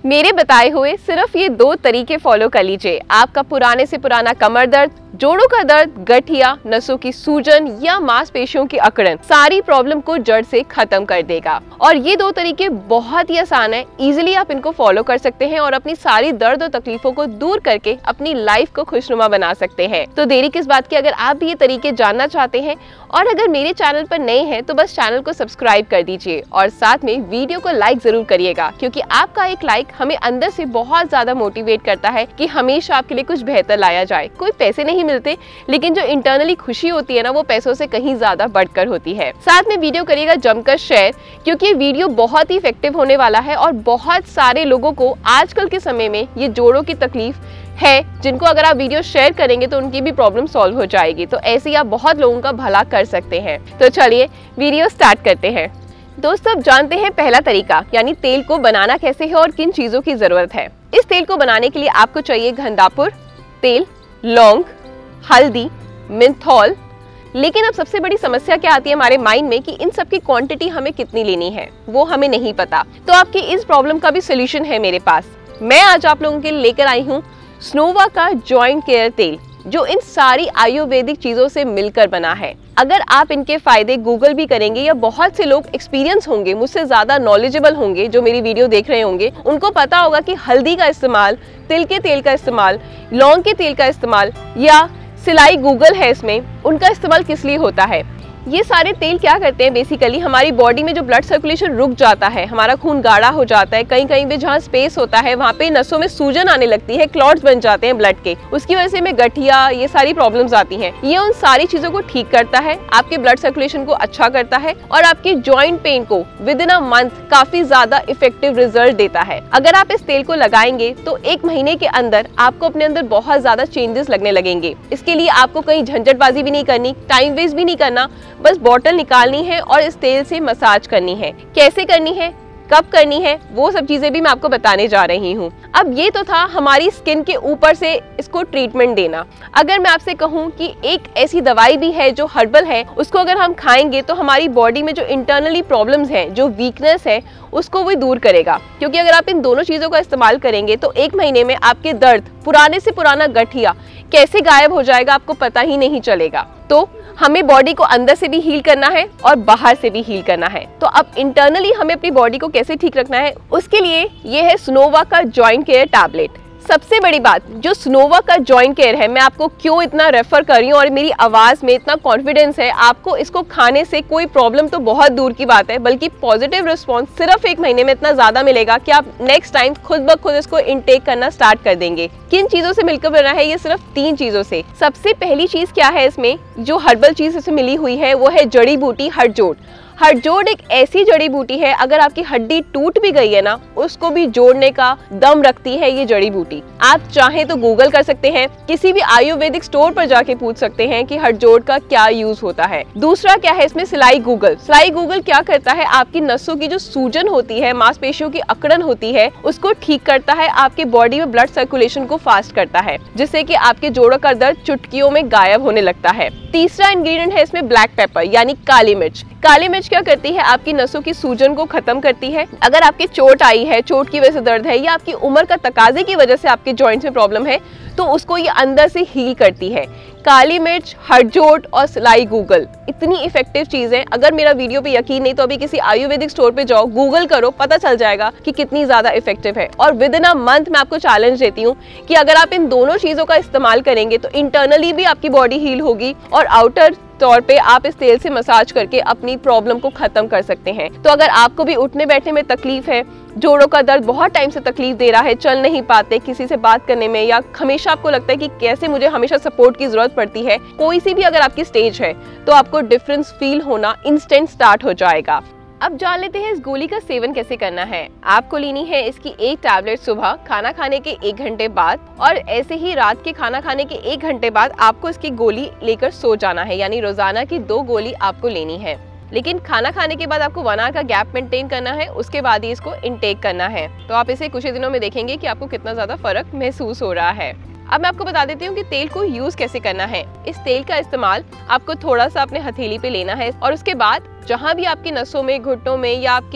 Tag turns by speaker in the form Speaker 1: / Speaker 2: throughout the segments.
Speaker 1: मेरे बताए हुए सिर्फ ये 2 तरीके फॉलो कर लीजिए। आपका पुराने से पुराना कमर दर्द, जोड़ों का दर्द, गठिया, नसों की सूजन या मांसपेशियों की अकड़न, सारी प्रॉब्लम को जड़ से खत्म कर देगा। और ये 2 तरीके बहुत ही आसान है, इजीली आप इनको फॉलो कर सकते हैं और अपनी सारी दर्द और तकलीफों को दूर करके अपनी लाइफ को खुशनुमा बना सकते हैं। तो देरी किस बात की, अगर आप भी ये तरीके जानना चाहते हैं और अगर मेरे चैनल पर नए हैं तो बस चैनल को सब्सक्राइब कर दीजिए और साथ में वीडियो को लाइक जरूर करिएगा, क्योंकि आपका एक लाइक हमें अंदर से बहुत ज्यादा मोटिवेट करता है कि हमेशा आपके लिए कुछ बेहतर लाया जाए। कोई पैसे नहीं मिलते, लेकिन जो इंटरनली खुशी होती है ना, वो पैसों से कहीं ज्यादा बढ़कर होती है। साथ में वीडियो करिएगा जमकर शेयर, क्योंकि ये वीडियो बहुत ही इफेक्टिव होने वाला है और बहुत सारे लोगों को आजकल के समय में ये जोड़ों की तकलीफ है, जिनको अगर आप वीडियो शेयर करेंगे तो उनकी भी प्रॉब्लम सॉल्व हो जाएगी। तो ऐसे ही आप बहुत लोगों का भला कर सकते हैं। तो चलिए वीडियो स्टार्ट करते हैं। दोस्तों, अब जानते हैं पहला तरीका, यानी तेल को बनाना कैसे है और किन चीजों की जरूरत है। इस तेल को बनाने के लिए आपको चाहिए घनदापुर तेल, लौंग, हल्दी, मेंथोल। लेकिन अब सबसे बड़ी समस्या क्या आती है हमारे माइंड में कि इन सब की क्वांटिटी हमें कितनी लेनी है, वो हमें नहीं पता। तो आपकी इस प्रॉब्लम का भी सोल्यूशन है मेरे पास। मैं आज आप लोगों के लिए लेकर आई हूँ स्नोवा का जॉइंट केयर तेल, जो इन सारी आयुर्वेदिक चीजों से मिलकर बना है। अगर आप इनके फायदे गूगल भी करेंगे, या बहुत से लोग एक्सपीरियंस होंगे, मुझसे ज्यादा नॉलेजेबल होंगे जो मेरी वीडियो देख रहे होंगे, उनको पता होगा कि हल्दी का इस्तेमाल, तिल के तेल का इस्तेमाल, लौंग के तेल का इस्तेमाल या सिलाई गूगल है इसमें, उनका इस्तेमाल किस लिए होता है। ये सारे तेल क्या करते हैं, बेसिकली हमारी बॉडी में जो ब्लड सर्कुलेशन रुक जाता है, हमारा खून गाढ़ा हो जाता है, कहीं कहीं पे जहाँ स्पेस होता है वहाँ पे नसों में सूजन आने लगती है, क्लॉट्स बन जाते हैं ब्लड के, उसकी वजह से में गठिया, ये सारी प्रॉब्लम्स आती हैं। ये उन सारी चीजों को ठीक करता है, आपके ब्लड सर्कुलेशन को अच्छा करता है और आपके जॉइंट पेन को विद इन अ मंथ काफी ज्यादा इफेक्टिव रिजल्ट देता है। अगर आप इस तेल को लगाएंगे तो 1 महीने के अंदर आपको अपने अंदर बहुत ज्यादा चेंजेस लगने लगेंगे। इसके लिए आपको कहीं झंझटबाजी भी नहीं करनी, टाइम वेस्ट भी नहीं करना, बस बॉटल निकालनी है और इस तेल से मसाज करनी है। कैसे करनी है, कब करनी है, वो सब चीजें भी मैं आपको बताने जा रही हूँ। अब ये तो था हमारी स्किन के ऊपर से इसको ट्रीटमेंट देना। अगर मैं आपसे कहूँ कि एक ऐसी दवाई भी है जो हर्बल है, उसको अगर हम खाएंगे तो हमारी बॉडी में जो इंटरनली प्रॉब्लम्स हैं, जो वीकनेस है, उसको वो दूर करेगा। क्योंकि अगर आप इन दोनों चीजों का इस्तेमाल करेंगे तो 1 महीने में आपके दर्द, पुराने से पुराना गठिया कैसे गायब हो जाएगा आपको पता ही नहीं चलेगा। तो हमें बॉडी को अंदर से भी हील करना है और बाहर से भी हील करना है। तो अब इंटरनली हमें अपनी बॉडी को कैसे ठीक रखना है, उसके लिए ये है स्नोवा का जॉइंट केयर टैबलेट। सबसे बड़ी बात, जो स्नोवा का जॉइंट केयर है, मैं आपको क्यों इतना रेफर कर रही हूँ और मेरी आवाज में इतना कॉन्फिडेंस है, आपको इसको खाने से कोई प्रॉब्लम तो बहुत दूर की बात है, बल्कि पॉजिटिव रिस्पॉन्स सिर्फ 1 महीने में इतना ज्यादा मिलेगा कि आप नेक्स्ट टाइम खुद ब खुद इसको इनटेक करना स्टार्ट कर देंगे। किन चीजों से मिलकर बना है, ये सिर्फ 3 चीजों से। सबसे पहली चीज क्या है इसमें, जो हर्बल चीज इसमें मिली हुई है, वो है जड़ी बूटी हड़जोड़। हड़जोड़ एक ऐसी जड़ी बूटी है, अगर आपकी हड्डी टूट भी गई है ना, उसको भी जोड़ने का दम रखती है ये जड़ी बूटी। आप चाहें तो गूगल कर सकते हैं, किसी भी आयुर्वेदिक स्टोर पर जाके पूछ सकते हैं कि हड़जोड़ का क्या यूज होता है। दूसरा क्या है इसमें, सिलाई गूगल। सिलाई गूगल क्या करता है, आपकी नसों की जो सूजन होती है, मांसपेशियों की अकड़न होती है, उसको ठीक करता है, आपके बॉडी में ब्लड सर्कुलेशन को फास्ट करता है, जिससे कि आपके जोड़ों का दर्द चुटकियों में गायब होने लगता है। तीसरा इंग्रेडिएंट है इसमें ब्लैक पेपर, यानी काली मिर्च। काली मिर्च क्या करती है, आपकी नसों की सूजन को खत्म करती है। अगर आपकी चोट आई है, चोट की वजह से दर्द है, या आपकी उम्र का तकाजे की वजह से आपके जॉइंट्स में प्रॉब्लम है, तो उसको ये अंदर से हील करती है। काली मिर्च, हड़जोड़ और सिलाई गूगल इतनी इफेक्टिव चीज है। अगर मेरा वीडियो पे यकीन नहीं तो अभी किसी आयुर्वेदिक स्टोर पे जाओ, गूगल करो, पता चल जाएगा कि कितनी ज्यादा इफेक्टिव है। और विद इन अ मंथ मैं आपको चैलेंज देती हूँ कि अगर आप इन दोनों चीजों का इस्तेमाल करेंगे तो इंटरनली भी आपकी बॉडी हील होगी और आउटर तौर पे आप इस तेल से मसाज करके अपनी प्रॉब्लम को खत्म कर सकते हैं। तो अगर आपको भी उठने बैठने में तकलीफ है, जोड़ों का दर्द बहुत टाइम से तकलीफ दे रहा है, चल नहीं पाते, किसी से बात करने में, या हमेशा आपको लगता है कि कैसे मुझे हमेशा सपोर्ट की जरूरत पड़ती है, कोई सी भी अगर आपकी स्टेज है, तो आपको डिफरेंस फील होना इंस्टेंट स्टार्ट हो जाएगा। अब जान लेते हैं इस गोली का सेवन कैसे करना है। आपको लेनी है इसकी 1 टैबलेट सुबह खाना खाने के 1 घंटे बाद, और ऐसे ही रात के खाना खाने के 1 घंटे बाद आपको इसकी गोली लेकर सो जाना है। यानी रोजाना की 2 गोली आपको लेनी है, लेकिन खाना खाने के बाद आपको 1 आवर का गैप मेंटेन करना है, उसके बाद ही इसको इनटेक करना है। तो आप इसे कुछ ही दिनों में देखेंगे कि आपको कितना ज्यादा फर्क महसूस हो रहा है। अब मैं आपको बता देती हूँ कि तेल को यूज कैसे करना है। इस तेल का इस्तेमाल आपको थोड़ा सा अपने हथेली पे लेना है और उसके बाद जहाँ भी आपकी नसों में, घुटनों में या आपके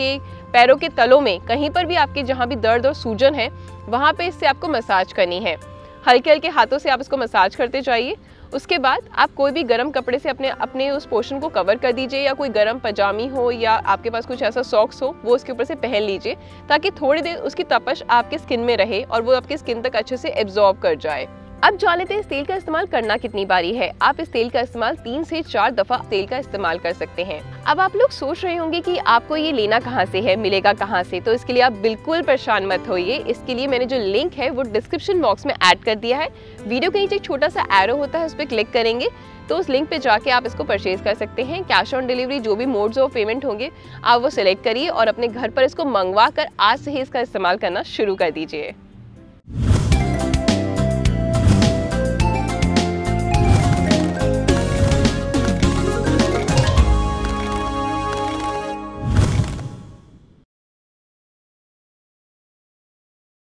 Speaker 1: पैरों के तलों में कहीं पर भी आपके जहाँ भी दर्द और सूजन है वहाँ पे इससे आपको मसाज करनी है। हल्के हल्के हाथों से आप इसको मसाज करते जाइए। उसके बाद आप कोई भी गर्म कपड़े से अपने उस पोर्शन को कवर कर दीजिए, या कोई गर्म पजामी हो या आपके पास कुछ ऐसा सॉक्स हो वो उसके ऊपर से पहन लीजिए, ताकि थोड़ी देर उसकी तपश आपके स्किन में रहे और वो आपके स्किन तक अच्छे से एब्जॉर्ब कर जाए। अब जान लेते हैं इस तेल का इस्तेमाल करना कितनी बारी है। आप इस तेल का इस्तेमाल 3 से 4 दफा तेल का इस्तेमाल कर सकते हैं। अब आप लोग सोच रहे होंगे कि आपको ये लेना कहाँ से है, मिलेगा कहाँ से, तो इसके लिए आप बिल्कुल परेशान मत होइए। इसके लिए मैंने जो लिंक है वो डिस्क्रिप्शन बॉक्स में ऐड कर दिया है। वीडियो के नीचे एक छोटा सा एरो होता है, उस पर क्लिक करेंगे तो उस लिंक पे जाके आप इसको परचेज कर सकते हैं। कैश ऑन डिलीवरी जो भी मोड्स ऑफ पेमेंट होंगे आप वो सिलेक्ट करिए और अपने घर पर इसको मंगवा कर आज से ही इसका इस्तेमाल करना शुरू कर दीजिए।